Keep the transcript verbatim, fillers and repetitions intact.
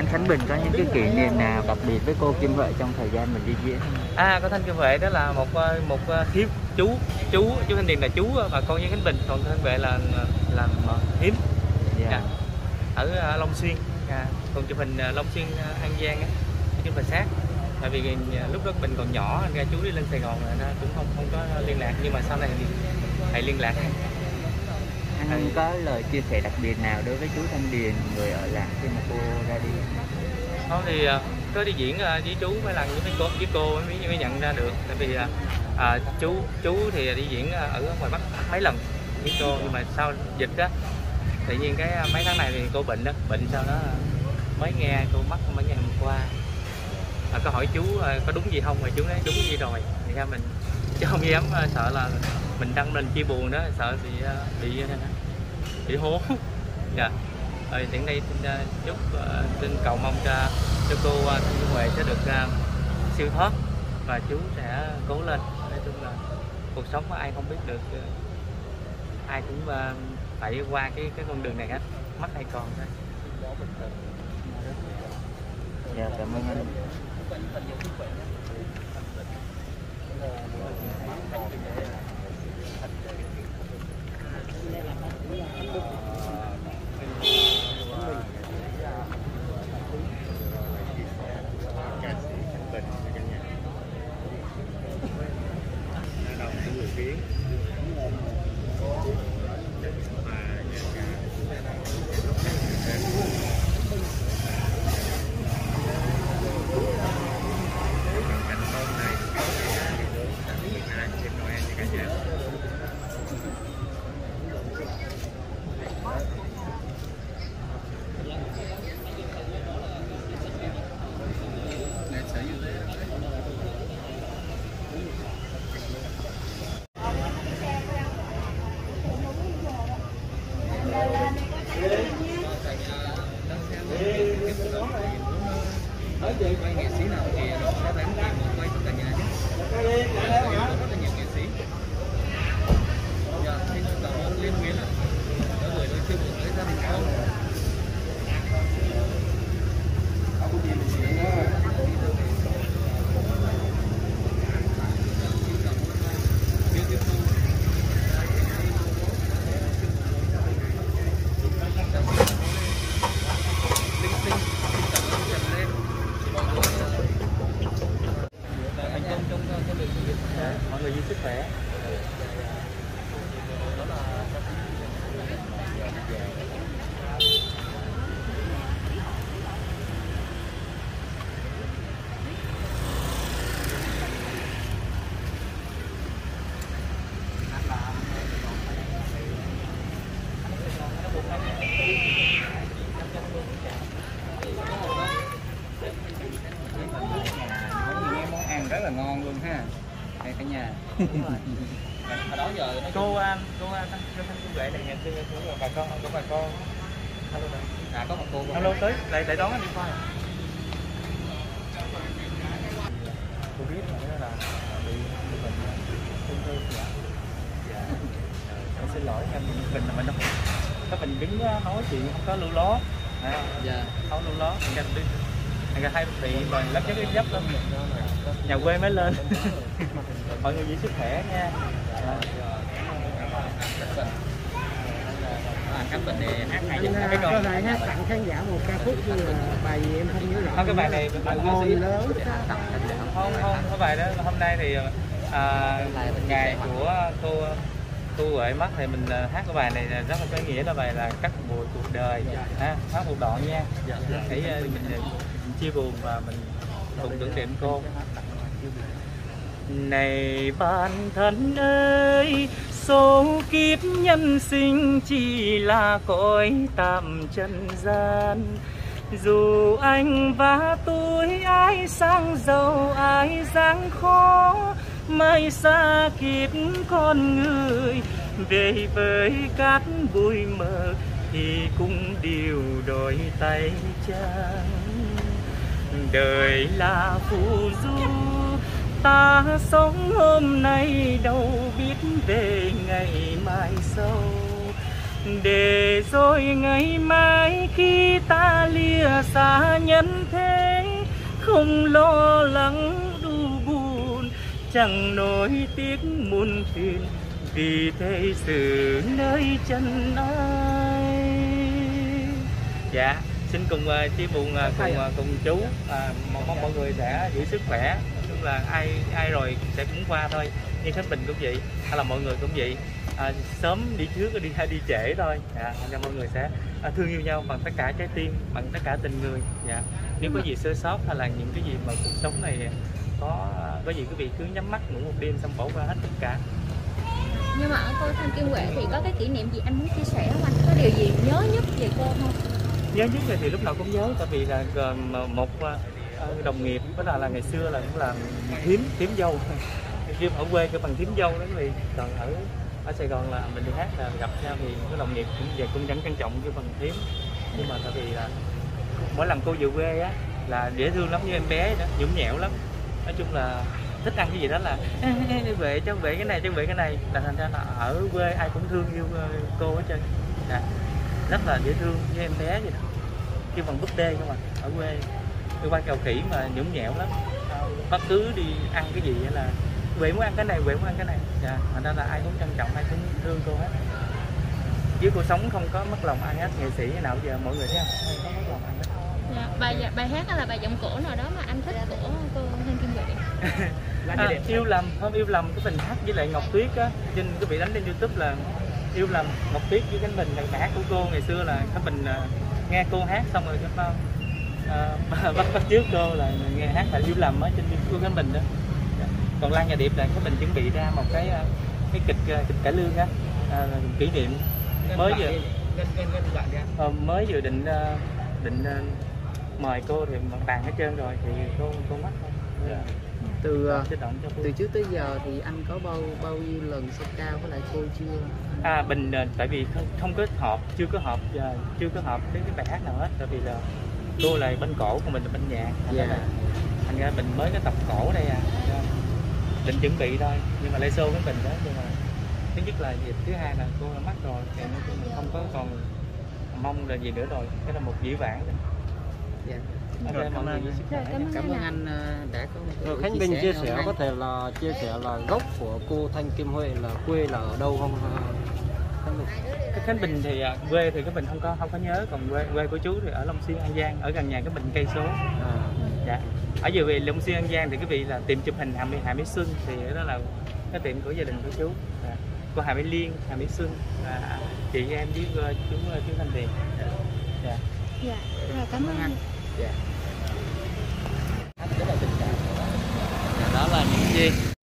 Khánh Bình có những cái kỷ niệm nào đặc biệt với cô Kim Huệ trong thời gian mình đi diễn? À, cô Thanh Kim Huệ đó là một một hiếm chú chú chú Thanh Điền là chú và con với Khánh Bình, còn Thanh Huệ là làm hiếm. Yeah. Dạ. Ở Long Xuyên, à, còn chụp hình Long Xuyên An Giang á, chụp hình sát. Tại vì lúc đó Bình còn nhỏ, ra chú đi lên Sài Gòn là nó cũng không không có liên lạc, nhưng mà sau này thì thầy liên lạc. Anh có lời chia sẻ đặc biệt nào đối với chú Thanh Điền, người ở làng khi mà cô ra đi? Không thì có đi diễn với chú mấy lần với cô với cô mới, mới nhận ra được. Tại vì à, chú chú thì đi diễn ở ngoài Bắc mấy lần với cô, nhưng mà sau dịch á tự nhiên cái mấy tháng này thì cô bệnh đó, bệnh sau đó mới nghe cô mắc mấy ngày hôm qua. À, có hỏi chú có đúng gì không, mà chú nói đúng gì rồi. Thì ra mình chứ không dám, sợ là mình đăng lên chia buồn đó, sợ bị bị bị hố. Dạ. Rồi hiện đây xin chúc xin cầu mong cho cho cô Thanh Kim Huệ sẽ được uh, siêu thoát và chú sẽ cố lên. Nói chung là cuộc sống mà ai không biết được, uh, ai cũng uh, phải qua cái cái con đường này hết, mất hay còn thôi. Dạ, cảm ơn anh. Quay nghệ sĩ nào thì nó sẽ phải một quay tất cả nhà chứ. Có rất là nhiều nghệ sĩ. Dạ, xin cảm ơn Liên Nguyễn đã gửi lời chúc tới gia đình con. Mọi người giữ sức khỏe. Rất là ngon luôn ha, đây cả nhà. Hồi đó giờ cô anh cô anh cô Thanh Kim Huệ này ngày xưa của bà con của bà con. Hello đây. À có một cô. Hello tới lại lại đón anh đi coi. Cô biết là là bị bệnh ung thư. Dạ. Em xin lỗi em mình là mình đâu có mình đứng nói chuyện không có lưu ló. À, dạ. Không lưu ló mình đi. Anh hay bị rồi lấp chất dấp lắm. Nhà quê mới lên. Mọi người giữ sức khỏe nha. Khánh Bình thì hát hay nhất cái câu này hát tặng khán giả một ca khúc như là bài gì em không nhớ rõ. Không, cái bài này bài ngon lớn. Không không cái bài đó hôm nay thì à, ngày của cô cô Huệ mất thì mình hát cái bài này rất là có ý nghĩa, là bài là Cắt Bụi Cuộc Đời. Ha, hát một đoạn nha. Để mình, mình chia buồn và mình cùng tưởng niệm cô. Này bạn thân ơi, số kiếp nhân sinh chỉ là cõi tạm trần gian. Dù anh và tôi ai sang giàu ai gian khó, mai xa kiếp con người về với cát bụi mờ thì cũng đều đôi tay trắng. Đời là phù du, ta sống hôm nay đâu biết về ngày mai sau. để rồi ngày mai khi ta lìa xa nhân thế, không lo lắng đu buồn, chẳng nỗi tiếc muôn phiền, vì thế sự nơi chân ai. Dạ, xin cùng uh, chia buồn uh, cùng uh, cùng chú, uh, mong mọi người sẽ giữ sức khỏe. Chung là ai ai rồi sẽ cũng qua thôi, như Khánh Bình cũng vậy, hay là mọi người cũng vậy. À, sớm đi trước đi hay đi trễ thôi, dạ, cho mọi người sẽ à, thương yêu nhau bằng tất cả trái tim, bằng tất cả tình người. Dạ. Nếu có gì sơ sót hay là những cái gì mà cuộc sống này có có gì quý vị cứ nhắm mắt ngủ một đêm xong bỏ qua hết tất cả. Nhưng mà ở cô Thanh Kim Huệ thì có cái kỷ niệm gì anh muốn chia sẻ không anh? Có điều gì nhớ nhất về cô không? Nhớ nhất thì lúc nào cũng nhớ, tại vì là một đồng nghiệp, đó là, là ngày xưa là cũng là thím thím dâu, riêng ở quê cái bằng thím dâu đó, vì còn ở ở Sài Gòn là mình đi hát là gặp nhau thì cái đồng nghiệp cũng về cũng vẫn trân trọng cái phần thím. Nhưng mà tại vì là mỗi lần cô về quê á là dễ thương lắm, như em bé đó, nhũng nhẽo lắm. Nói chung là thích ăn cái gì đó là về cháu về cái này cháu về cái này, là thành ra là ở quê ai cũng thương yêu cô hết trơn. Dạ. Rất là dễ thương với em bé vậy đó, kêu bằng búp bê không à. Ở quê đi qua Kèo Khỉ mà nhũng nhẽo lắm, bất cứ đi ăn cái gì là Huệ muốn ăn cái này, Huệ muốn ăn cái này. Dạ, thành ra là ai cũng trân trọng, ai cũng thương cô hết. Với cô sống không có mất lòng ai hết, nghệ sĩ nào giờ mọi người thấy không? Không có mất lòng ai hết. Dạ, bài bài hát là bài giọng cổ nào đó mà anh thích của cô Thanh Kim Huệ? À, yêu lầm, không yêu lầm cái phần hát với lại Ngọc Tuyết á, trên quý vị đánh lên YouTube là yêu lầm Ngọc Tuyết với Khánh Bình, là bài hát của cô ngày xưa là Khánh Bình uh, nghe cô hát xong rồi cho uh, bắt bắt trước cô là nghe hát là yêu lầm ở trên của Khánh Bình đó. Còn Lan Nhà Điệp là Khánh Bình chuẩn bị ra một cái cái kịch kịch cải lương á, à, kỷ niệm mới vừa ờ, mới vừa định định mời cô thì mặt bàn hết trơn rồi thì cô cô mất thôi. Yeah. Từ từ trước tới giờ thì anh có bao bao nhiêu lần song ca với lại cô chưa? À, Bình tại vì không, không có họp, chưa có họp và chưa có họp đến cái bài hát nào hết, tại vì là cô là bên cổ còn mình là bên nhạc. Yeah. Thành ra mình mới có tập cổ đây à. Yeah. Định chuẩn bị thôi, nhưng mà Lê Xô với mình đó, nhưng mà thứ nhất là gì, thứ hai là cô đã mất rồi thì nói chung mình không có còn mong là gì nữa rồi, cái là một dĩ vãng rồi. Dạ. Okay, cảm ơn cảm, cảm ơn anh đã có một rồi Khánh Bình chia sẻ có thể là chia sẻ là gốc của cô Thanh Kim Huệ là quê là ở đâu không? Khánh Bình. Cái Khánh Bình thì quê thì cái Bình không có không có nhớ, còn quê quê của chú thì ở Long Xuyên An Giang, ở gần nhà cái Bình cây số. À. Dạ. Ở giờ về Long Xuyên An Giang thì quý vị là tìm chụp hình Hà Mỹ Hà Mỹ Xuân thì đó là cái tiệm của gia đình của chú. À. Cô Hà Mỹ Liên, Hà Mỹ Xuân, à, chị em với chú chú Thanh Tiền. Dạ. Dạ. Rồi cảm ơn anh. Dạ. Đó là những gì